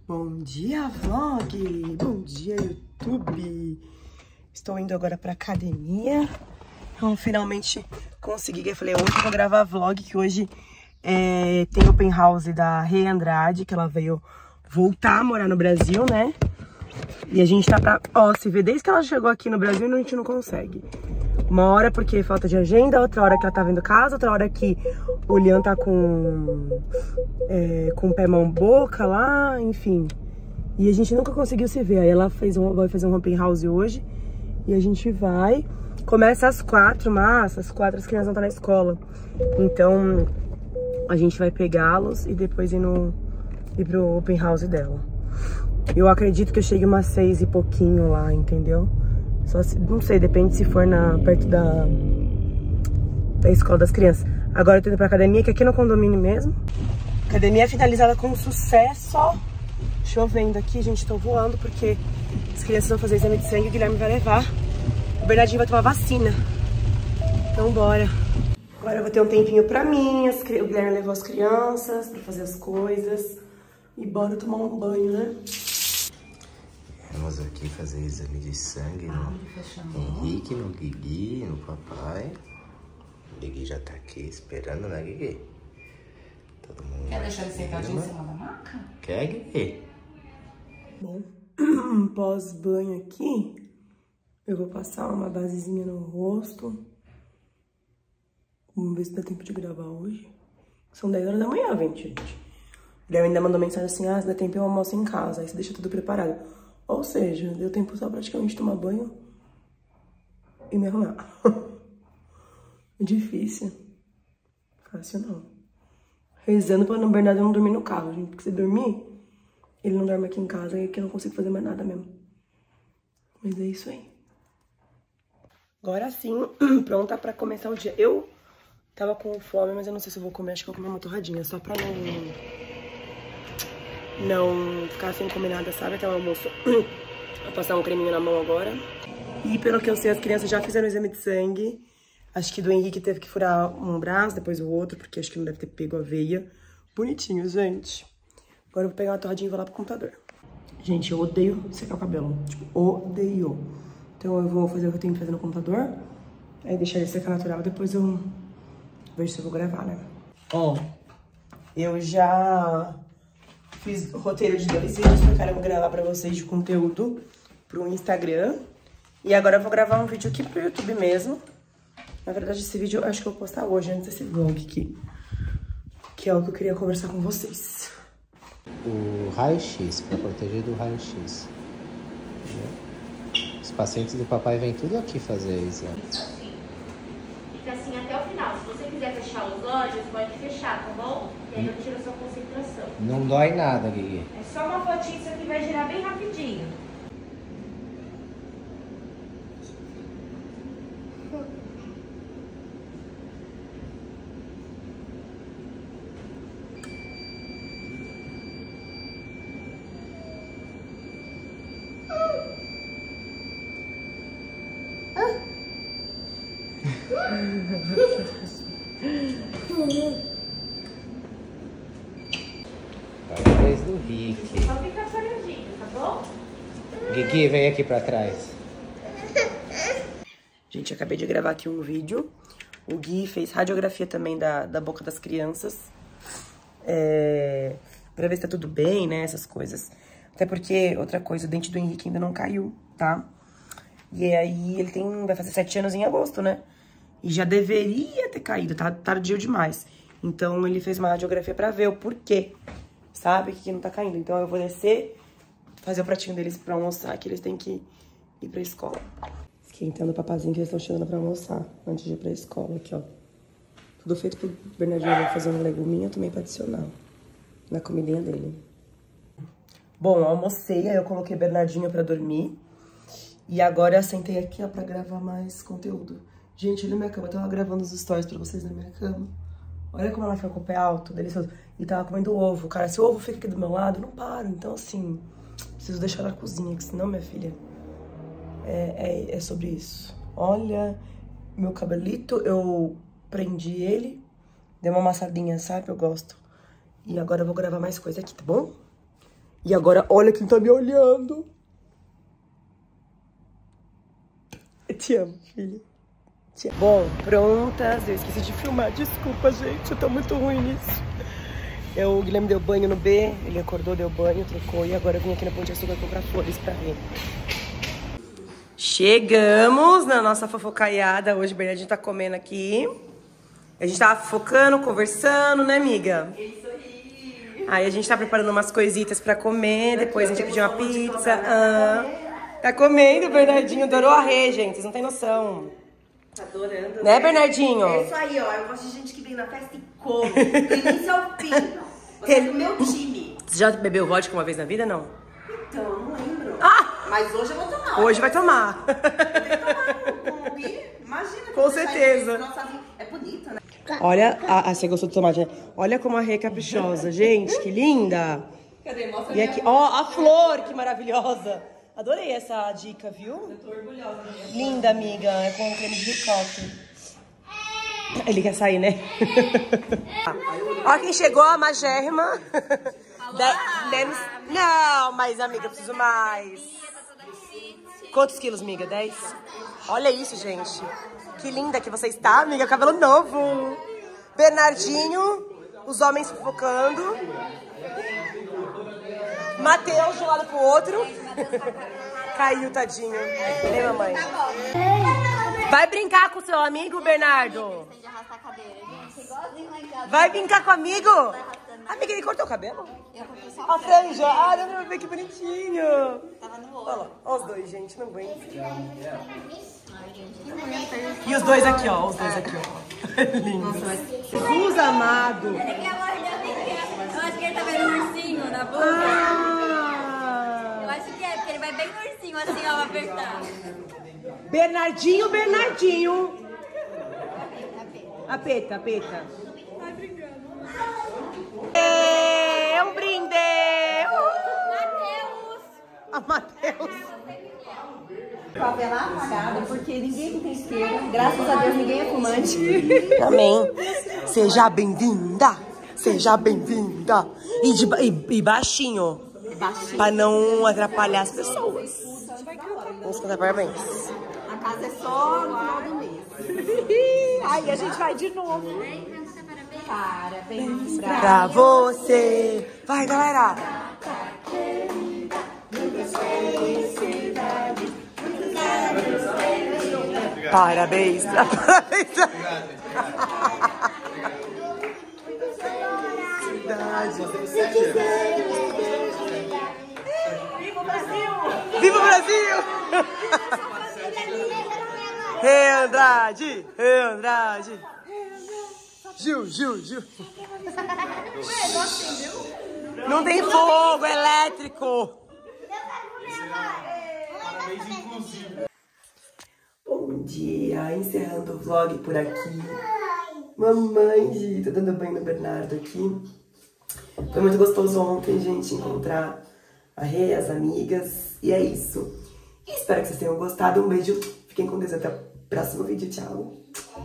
Bom dia, vlog! Bom dia, YouTube! Estou indo agora pra academia. Então, finalmente consegui. Eu falei, hoje eu vou gravar vlog, que hoje tem open house da Rei Andrade, que ela veio voltar a morar no Brasil, né? E a gente tá pra... Ó, se vê, desde que ela chegou aqui no Brasil, a gente não consegue. Uma hora porque falta de agenda, outra hora que ela tá vendo casa, outra hora que o Lian tá com o pé, mão, boca lá, enfim. E a gente nunca conseguiu se ver. Aí ela vai fazer um open house hoje e a gente vai. Começa às 4, mas às 4 as crianças vão estar na escola. Então a gente vai pegá-los e depois ir pro open house dela. Eu acredito que eu chegue umas 6 e pouquinho lá, entendeu? Só se, não sei, depende se for perto da escola das crianças. Agora eu tô indo pra academia, que aqui é no condomínio mesmo. Academia finalizada com sucesso. Chovendo aqui, gente, tô voando porque as crianças vão fazer exame de sangue e o Guilherme vai levar. O Bernardinho vai tomar vacina. Então bora. Agora eu vou ter um tempinho pra mim. O Guilherme levou as crianças pra fazer as coisas. E bora tomar um banho, né? Vamos aqui fazer exame de sangue no Henrique, no Guigui, no papai. O Guigui já tá aqui esperando, né, Guigui? Todo mundo. Quer deixar ele sentadinho em cima da maca? Quer, Guigui? Bom, pós-banho aqui, eu vou passar uma basezinha no rosto. Vamos ver se dá tempo de gravar hoje. São 10 horas da manhã, gente. O Guilherme ainda mandou mensagem assim, se dá tempo eu almoço em casa, aí você deixa tudo preparado. Ou seja, deu tempo só praticamente tomar banho e me arrumar. Difícil. Fácil não. Rezando pra o Bernardo não dormir no carro, gente. Porque se dormir, ele não dorme aqui em casa e aqui eu não consigo fazer mais nada mesmo. Mas é isso aí. Agora sim, pronta pra começar o dia. Eu tava com fome, mas eu não sei se eu vou comer. Acho que eu vou comer uma torradinha, só pra não ficar sem comer nada, sabe? Aquela almoço. Vou passar um creminho na mão agora. E pelo que eu sei, as crianças já fizeram o exame de sangue. Acho que do Henrique teve que furar um braço, depois o outro, porque acho que não deve ter pego a veia. Bonitinho, gente. Agora eu vou pegar uma torradinha e vou lá pro computador. Gente, eu odeio secar o cabelo. Tipo, odeio. Então eu vou fazer o que eu tenho que fazer no computador. Aí deixar ele secar natural, depois eu vejo se eu vou gravar, né? Ó, eu já fiz roteiro de 2 vídeos que eu quero gravar pra vocês de conteúdo pro Instagram. E agora eu vou gravar um vídeo aqui pro YouTube mesmo. Na verdade, esse vídeo eu acho que eu vou postar hoje, antes desse vlog aqui. Que é o que eu queria conversar com vocês. O raio-x, pra proteger do raio-x. Os pacientes do papai vêm tudo aqui fazer exame. Fica assim até o final. Se você quiser fechar os olhos, pode fechar, tá bom? E aí eu tiro a sua concentração. Não dói nada, Guigui. É só uma fotinha, isso aqui vai girar bem rapidinho. Parabéns do Rick. Só fica paradinho, tá bom? Guigui, vem aqui pra trás. Gente, eu acabei de gravar aqui um vídeo. O Gui fez radiografia também da boca das crianças. Pra ver se tá tudo bem, né? Essas coisas. Até porque, outra coisa, o dente do Henrique ainda não caiu, tá? E aí ele vai fazer 7 anos em agosto, né? E já deveria ter caído, tá tardio demais. Então ele fez uma radiografia pra ver o porquê, sabe? Que não tá caindo. Então eu vou descer, fazer o pratinho deles pra almoçar, que eles têm que ir pra escola. Esquentando o papazinho que eles estão chegando pra almoçar, antes de ir pra escola, aqui, ó. Tudo feito pro Bernardinho. Eu vou fazer um leguminho também pra adicionar na comidinha dele. Bom, eu almocei, aí eu coloquei Bernardinho pra dormir. E agora eu sentei aqui, ó, pra gravar mais conteúdo. Gente, olha minha cama, eu tava gravando os stories pra vocês na minha cama. Olha como ela fica com o pé alto, delicioso. E tava comendo ovo, cara. Se o ovo fica aqui do meu lado, eu não paro. Então, assim, preciso deixar na cozinha, que senão, minha filha, é sobre isso. Olha, meu cabelito, eu prendi ele, dei uma amassadinha, sabe? Eu gosto. E agora eu vou gravar mais coisa aqui, tá bom? E agora, olha quem tá me olhando. Eu te amo, filha. Te amo. Bom, prontas. Eu esqueci de filmar. Desculpa, gente. Eu tô muito ruim nisso. O Guilherme deu banho no B. Ele acordou, deu banho, trocou. E agora eu vim aqui na Pão de Açúcar comprar flores pra ele. Chegamos na nossa fofocaiada. Hoje o Bernardinho tá comendo aqui. A gente tava focando, conversando, né, amiga? Isso aí. Aí a gente tá preparando umas coisitas pra comer. Depois a gente pediu uma pizza. Tá comendo, o Bernardinho. Adorou a Rê, gente. Vocês não têm noção. Tá adorando. Né, Bernardinho? É isso aí, ó. Eu gosto de gente que vem na festa e come. Do início ao fim. Você é do meu time. Você já bebeu vodka uma vez na vida, não? Então, não lembro. Ah! Mas hoje eu vou tomar. Hoje vai tomar. Eu tenho que tomar com Gui. Imagina. Com certeza. É bonito, né? Olha, você gostou do tomate, né? Olha como a Rê é caprichosa. Gente, que linda. Cadê? Mostra E aqui, ó, a flor, que maravilhosa. Adorei essa dica, viu? Eu tô orgulhosa. Linda, amiga. É com creme de ricota. Ele quer sair, né? Ó quem chegou, a magérrima. Não, mas, amiga, eu preciso mais. Quantos quilos, amiga? 10? Olha isso, gente. Que linda que você está, amiga. Cabelo novo. Bernardinho, os homens fofocando. Matheus de um lado pro outro. Caiu, tadinho. Né, mamãe? Vai brincar com o seu amigo, Bernardo? Vai brincar com o amigo? Amiga, ele cortou o cabelo? Eu cortei só A franja. Ah, não vai ver que bonitinho. Tava no Olha olho. lá, ó os dois, gente, não aguento. E os dois aqui, ó. Os dois aqui, ó. Lindos. Jesus amado. Ele quer morder, eu acho que ele tá vendo um ursinho na boca. Eu acho que é, porque ele vai bem no ursinho, assim, ó, apertar. Bernardinho, Bernardinho. Apeta, apeta. Vai brincando. É um brinde. Matheus! A Matheus. Favela apagada, porque ninguém tem isqueira. Graças a Deus, ninguém é fumante. Amém. Seja bem-vinda. Seja bem-vinda. E baixinho. Baixinho. Pra não atrapalhar as pessoas. Vamos cantar parabéns. A casa é só no final do mês. Ai, a gente vai de novo. Parabéns Pra você. Vai, galera. Parabéns. Parabéns. Viva o Brasil! Viva o Brasil! Rê Andrade! Rê Andrade! Gil, Gil, Gil! Não tem fogo elétrico! Bom dia! Encerrando o vlog por aqui. Mamãe, tô dando banho no Bernardo aqui. Foi muito gostoso ontem, gente, encontrar a Rê, as amigas. E é isso. Espero que vocês tenham gostado. Um beijo. Fiquem com Deus. Até o próximo vídeo. Tchau.